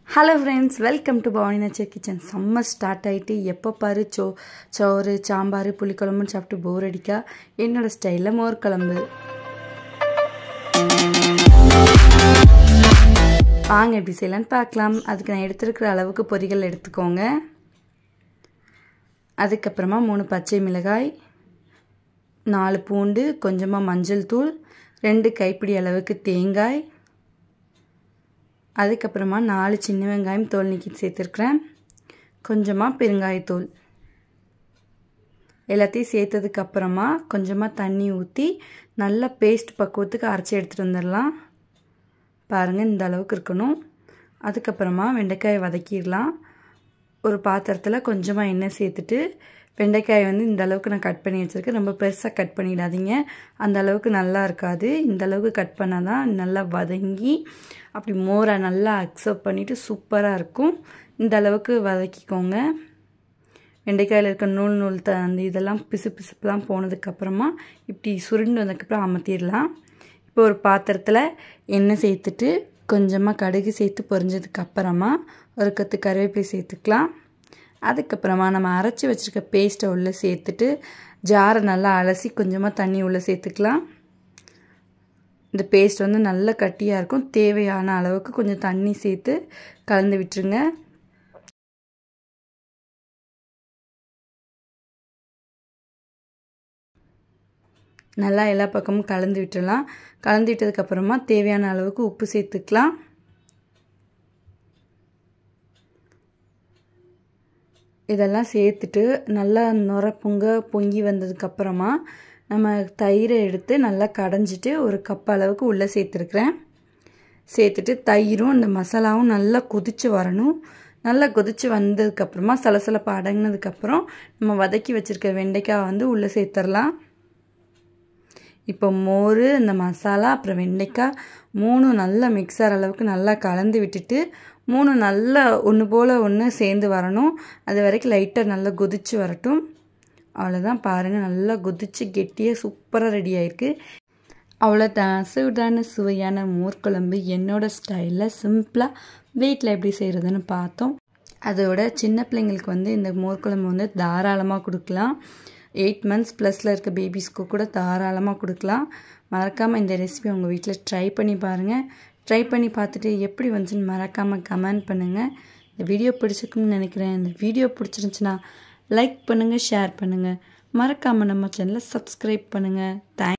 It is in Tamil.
Hello friends, welcome to Bhavani Nature Kitchen. Summer start ஆயிட்டு எப்போ பாரு சோறு சாம்பார் புளிக்குழம்புன்னு சாப்பிட்டு போர் அடிக்கா என்னோட ஸ்டைலில் மோர் குழம்பு. வாங்க எப்படி செய்யலான்னு பார்க்கலாம். அதுக்கு நான் எடுத்துருக்கிற அளவுக்கு பொரிகள் எடுத்துக்கோங்க. அதுக்கப்புறமா 3 பச்சை மிளகாய், 4 பூண்டு, கொஞ்சமாக மஞ்சள் தூள், 2 கைப்பிடி அளவுக்கு தேங்காய், அதுக்கப்புறமா 4 சின்ன வெங்காயம் தோல் நீக்கி சேர்த்துருக்கிறேன், கொஞ்சமாக பெருங்காயத்தூள். எல்லாத்தையும் சேர்த்ததுக்கப்புறமா கொஞ்சமாக தண்ணி ஊற்றி நல்லா பேஸ்ட் பக்குவத்துக்கு அரைச்சி எடுத்துகிட்டு வந்துடலாம். பாருங்கள், இந்த அளவுக்கு இருக்கணும். அதுக்கப்புறமா வெண்டைக்காயை வதக்கிடலாம். ஒரு பாத்திரத்தில் கொஞ்சமாக எண்ணெய் சேர்த்துட்டு வெண்டைக்காயை இந்த அளவுக்கு நான் கட் பண்ணி வச்சுருக்கேன். ரொம்ப பெருசாக கட் பண்ணிடாதீங்க, அந்த அளவுக்கு நல்லா இருக்காது. இந்த அளவுக்கு கட் பண்ணால் தான் நல்லா வதங்கி அப்படி மோரை நல்லா அக்செப்ட் பண்ணிவிட்டு சூப்பராக இருக்கும். இந்த அளவுக்கு வதக்கிக்கோங்க. வெண்டைக்காயில் இருக்க நூல் அந்த இதெல்லாம் பிசுப்புலாம் போனதுக்கப்புறமா இப்படி சுருண்டு வந்ததுக்கப்புறம் அமர்த்திடலாம். இப்போ ஒரு பாத்திரத்தில் எண்ணெய் சேர்த்துட்டு கொஞ்சமாக கடுகு சேர்த்து பொரிஞ்சதுக்கப்புறமா ஒரு கொத்து கருவேப்பிலை சேர்த்துக்கலாம். அதுக்கப்புறமா நம்ம அரைச்சி வச்சுருக்க பேஸ்ட்டை உள்ளே சேர்த்துட்டு ஜாரை நல்லா அலசி கொஞ்சமாக தண்ணி உள்ளே சேர்த்துக்கலாம். இந்த பேஸ்ட் நல்லா கட்டியாக இருக்கும். தேவையான அளவுக்கு கொஞ்சம் தண்ணி சேர்த்து கலந்து விட்டுருங்க. நல்லா எல்லா பக்கமும் கலந்து விட்டுடலாம். கலந்து விட்டதுக்கப்புறமா தேவையான அளவுக்கு உப்பு சேர்த்துக்கலாம். இதெல்லாம் சேர்த்துட்டு நல்லா பொங்கி வந்ததுக்கப்புறமா நம்ம தயிரை எடுத்து நல்லா கடைஞ்சிட்டு ஒரு கப் அளவுக்கு உள்ளே சேர்த்துருக்குறேன். சேர்த்துட்டு தயிரும் இந்த மசாலாவும் நல்லா கொதித்து வரணும். நல்லா கொதித்து வந்ததுக்கப்புறமா சலசலப்பு அடங்கினதுக்கப்புறம் நம்ம வதக்கி வச்சுருக்க வெண்டைக்காய் உள்ளே சேர்த்துடலாம். இப்போ மோர், இந்த மசாலா, அப்புறம் வெண்டைக்காய் 3 நல்லா மிக்ஸ் ஆகிற அளவுக்கு நல்லா கலந்து விட்டுட்டு 3 நல்லா ஒன்று போல் ஒன்று சேர்ந்து வரணும். அது வரைக்கும் லைட்டாக நல்லா கொதித்து வரட்டும். அவ்வளோதான், பாருங்கள், நல்லா கொதித்து கெட்டியாக சூப்பராக ரெடி ஆகிருக்கு. அவ்வளோதான், சூடான சுவையான மோர் குழம்பு என்னோடய ஸ்டைலில் சிம்பிளாக வீட்டில் எப்படி செய்கிறதுன்னு பார்த்தோம். அதோட சின்ன பிள்ளைங்களுக்கு இந்த மோர் குழம்பு தாராளமாக கொடுக்கலாம். 8 months ப்ளஸில் இருக்க பேபிஸ்க்கு கூட தாராளமாக கொடுக்கலாம். மறக்காமல் இந்த ரெசிபி உங்கள் வீட்டில் ட்ரை பண்ணி பாருங்கள். ட்ரை பண்ணி பார்த்துட்டு எப்படி வந்துச்சுன்னு மறக்காமல் கமெண்ட் பண்ணுங்கள். இந்த வீடியோ பிடிச்சிருக்குன்னு நினைக்கிறேன். இந்த வீடியோ பிடிச்சிருந்துச்சுன்னா லைக் பண்ணுங்கள், ஷேர் பண்ணுங்கள். மறக்காமல் நம்ம சேனலை சப்ஸ்கிரைப் பண்ணுங்கள்.